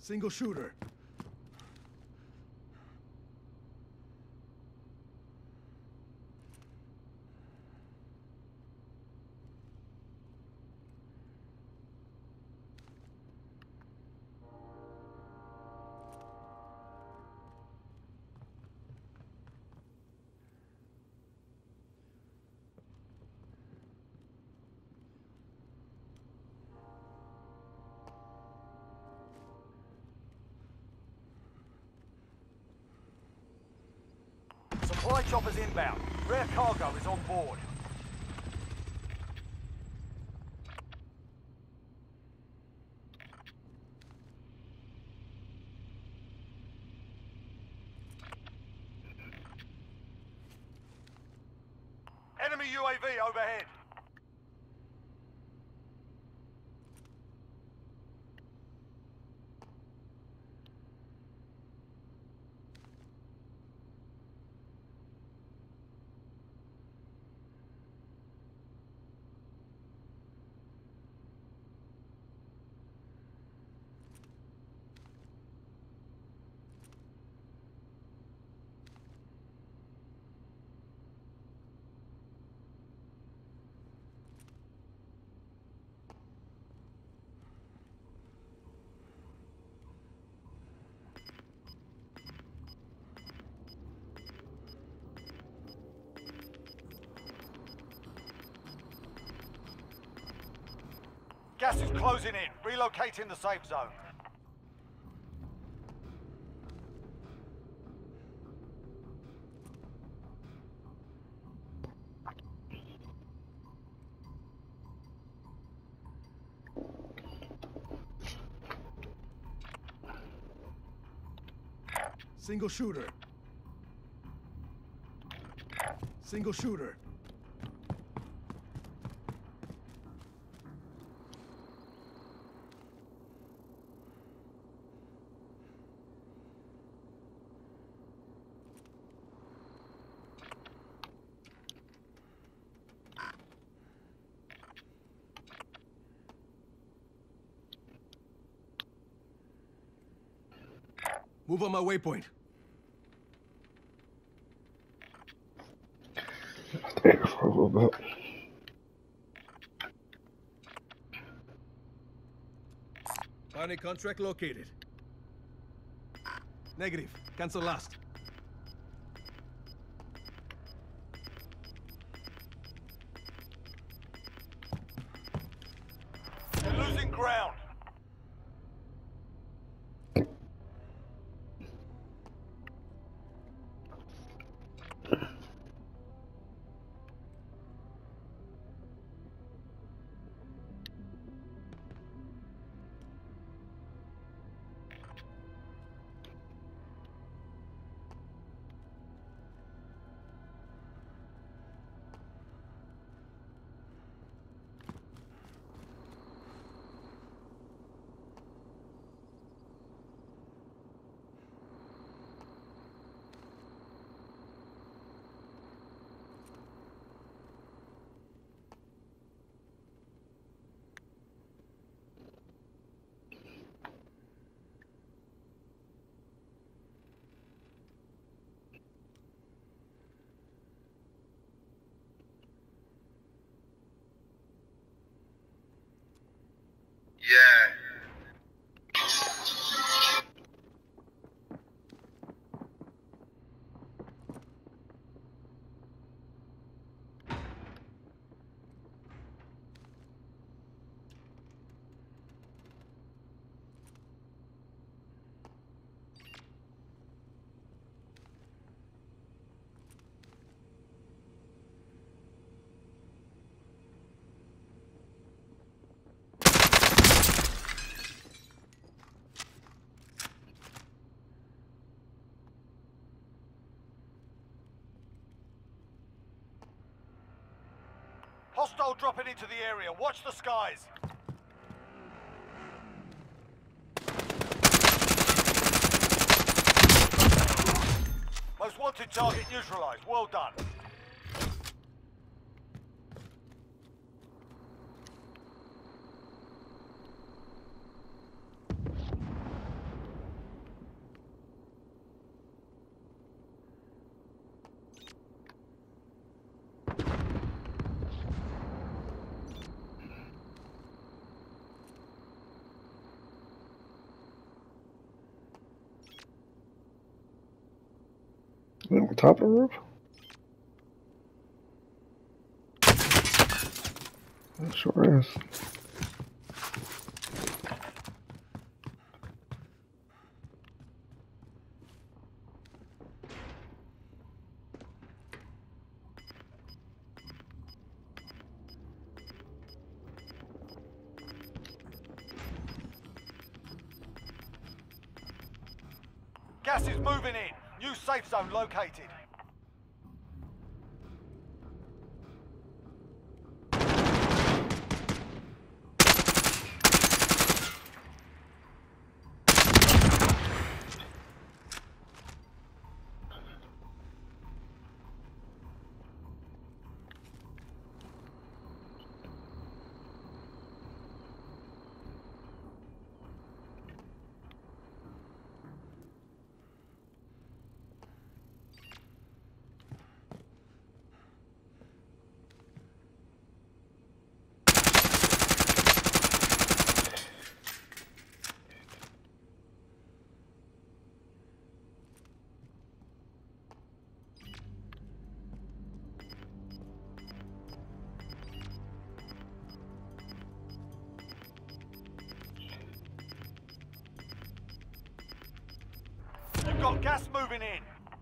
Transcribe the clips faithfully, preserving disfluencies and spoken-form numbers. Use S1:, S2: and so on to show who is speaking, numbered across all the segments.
S1: Single shooter.
S2: Supply choppers inbound. Rare cargo is on board. Enemy U A V overhead. Gas is closing in. Relocating the safe zone.
S1: Single shooter. Single shooter. Move on my waypoint.
S3: There for a little bit.
S1: Bounty contract located. Negative. Cancel last.
S2: You're losing ground.
S3: Yeah.
S2: Hostile dropping into the area. Watch the skies. Most wanted target neutralized. Well done.
S3: Something on top of the roof? It sure is.
S2: Gas is moving in. New safe zone located. You've got gas moving in.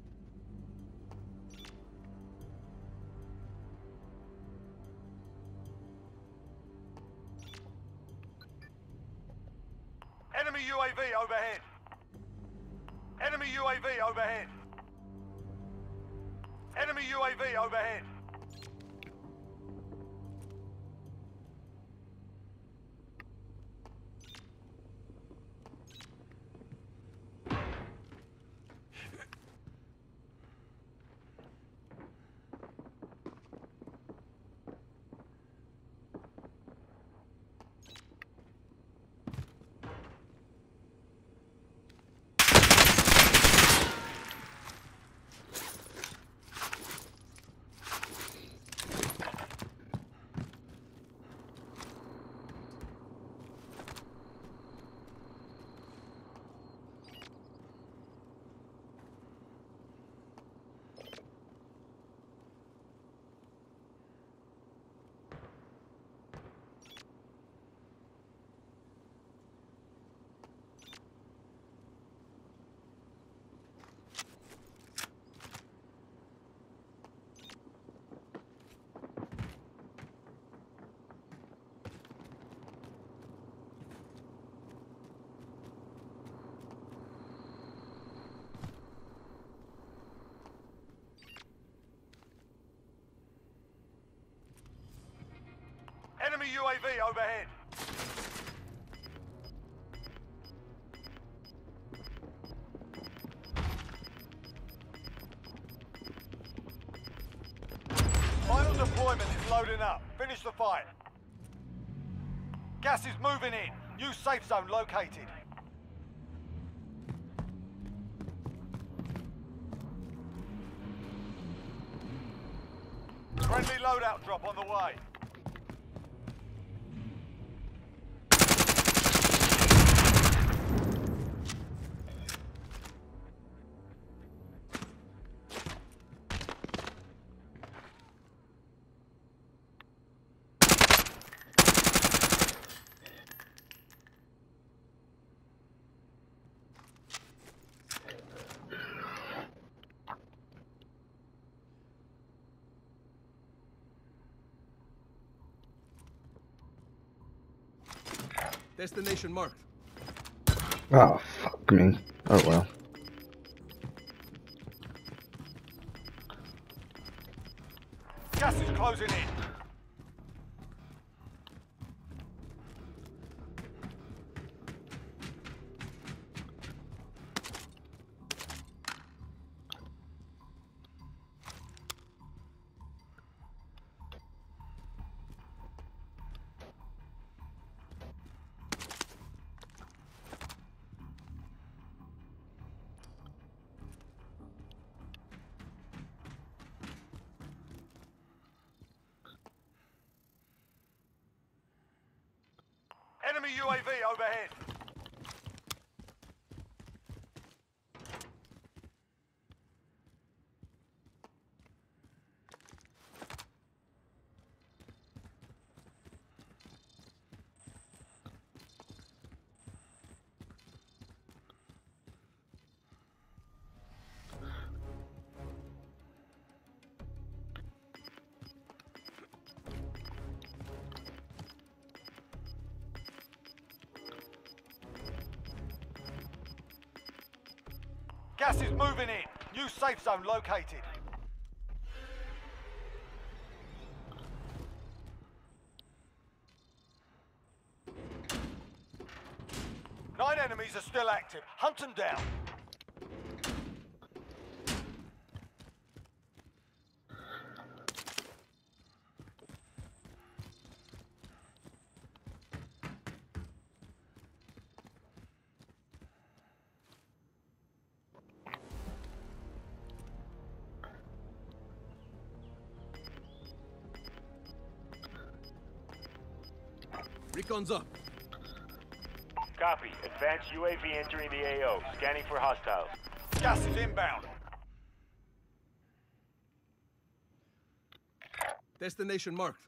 S2: Enemy U A V overhead. Enemy U A V overhead. Enemy U A V overhead. Enemy U A V overhead. Final deployment is loading up. Finish the fight. Gas is moving in. New safe zone located. Friendly loadout drop on the way.
S1: Destination marked.
S3: Oh, fuck me. Oh well.
S2: Gas is closing in. Enemy U A V overhead. Gas is moving in. New safe zone located. Nine enemies are still active. Hunt them down.
S1: Recon's up.
S4: Copy. Advanced U A V entering the A O. Scanning for hostiles.
S2: Gas is inbound.
S1: Destination marked.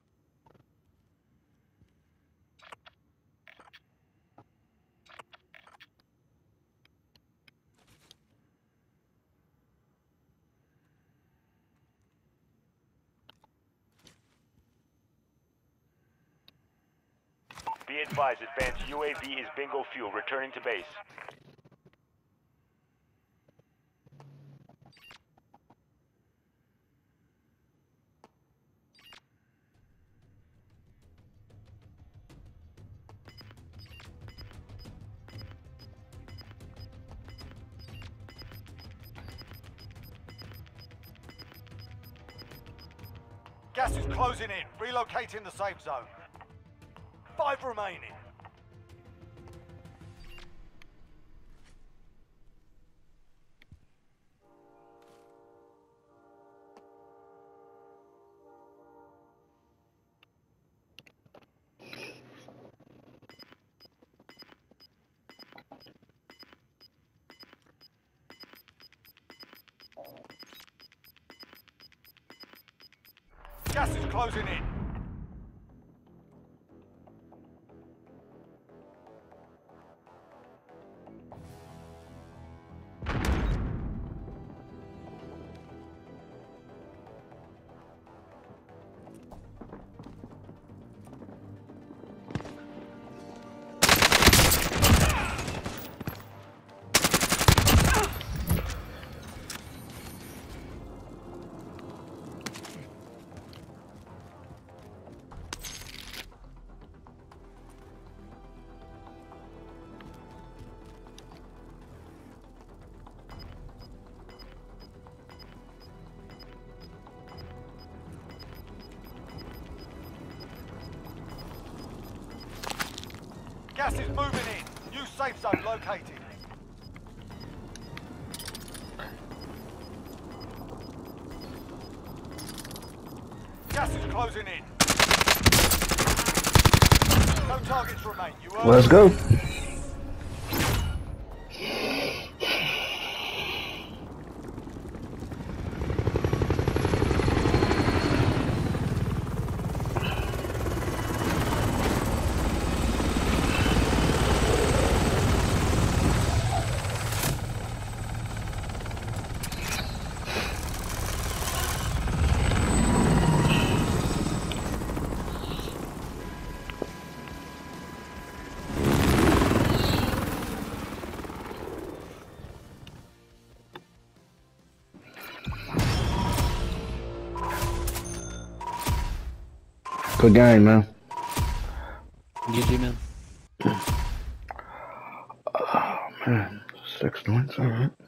S4: Be advised, advanced U A V is bingo fuel. Returning to base.
S2: Gas is closing in. Relocating the safe zone. Five remaining. Gas is closing in. Gas is moving in. New safe zone located. Gas is closing in. No targets remain. You earn.
S3: Let's go. Good game, man.
S5: G G, man.
S3: Oh, man. Six points, alright.